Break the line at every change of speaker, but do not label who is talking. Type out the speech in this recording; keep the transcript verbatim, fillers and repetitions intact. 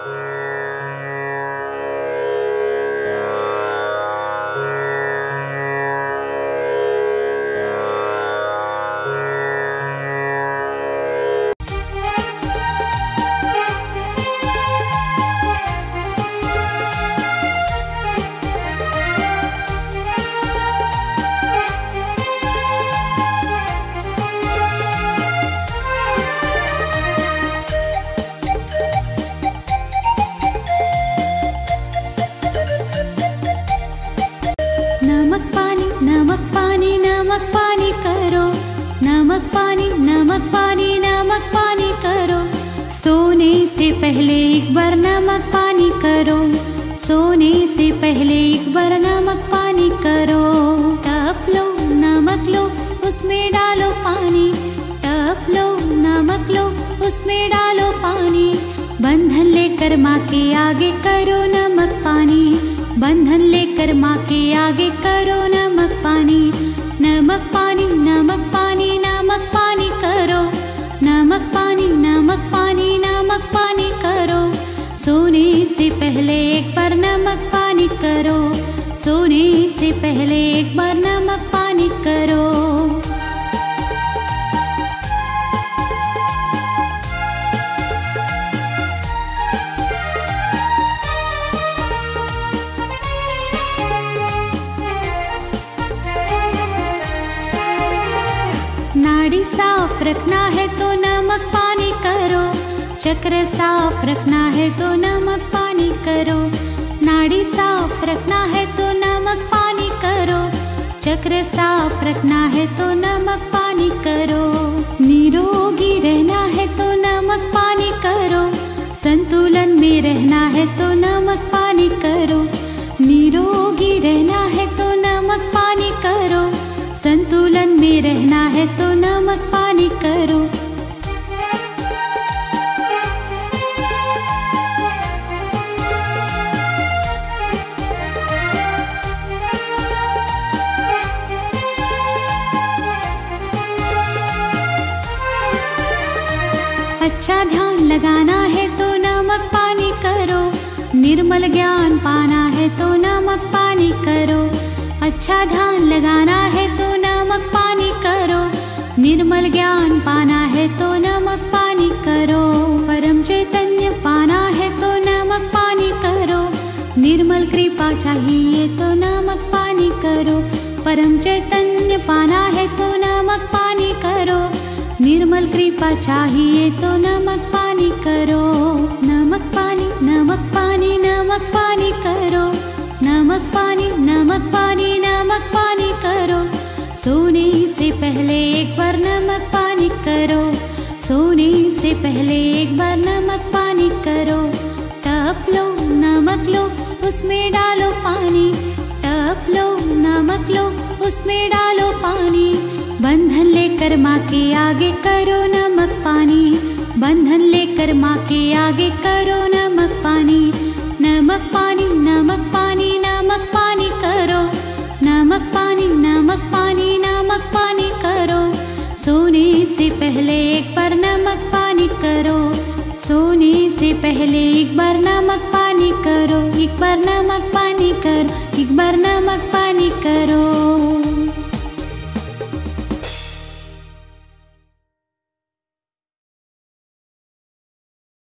पहले एक बार नमक पानी करो, सोने से पहले एक बार नमक पानी करो। टप लो नमक लो उसमें डालो पानी, टप लो नमक लो उसमें डालो पानी। बंधन लेकर माँ के आगे करो नमक पानी, बंधन लेकर माँ के आगे करो नमक पानी। नमक पानी नमक पानी नमक पानी करो, नमक पानी नमक पानी नमक पानी करो। सोने से पहले एक बार नमक पानी करो, सोने से पहले एक बार नमक पानी करो। नाड़ी साफ रखना है तो नमक पानी करो, चक्र साफ रखना है तो नमक पानी करो। नाड़ी साफ रखना है तो नमक पानी करो, चक्र साफ रखना है तो नमक पानी करो। निरोगी रहना है तो नमक पानी करो, संतुलन में रहना है तो नमक पानी करो। निरोगी रहना है तो नमक पानी करो, संतुलन में रहना है तो नमक पानी करो। अच्छा ध्यान लगाना है तो नमक पानी करो, निर्मल ज्ञान पाना है तो नमक पानी करो। अच्छा ध्यान लगाना है तो नमक पानी करो, निर्मल ज्ञान पाना है तो नमक पानी करो। परम चैतन्य पाना है तो नमक पानी करो, निर्मल कृपा चाहिए तो नमक पानी करो। परम चैतन्य पाना है तो नमक पानी करो, निर्मल कृपा चाहिए तो नमक पानी करो। नमक पानी नमक पानी नमक पानी करो, नमक पानी नमक पानी नमक पानी करो। सोने से पहले एक बार नमक पानी करो, सोने से पहले एक बार नमक पानी करो। टप लो नमक लो उसमें डालो पानी, टप लो नमक लो उसमें डालो पानी। बंधन लेकर माँ के आगे करो नमक पानी, बंधन लेकर माँ के आगे करो नमक पानी। नमक पानी नमक पानी नमक पानी करो, नमक पानी नमक पानी नमक पानी करो। सोने से पहले एक बार नमक पानी करो, सोने से पहले एक बार नमक पानी करो। एक बार नमक पानी करो, एक बार नमक पानी करो।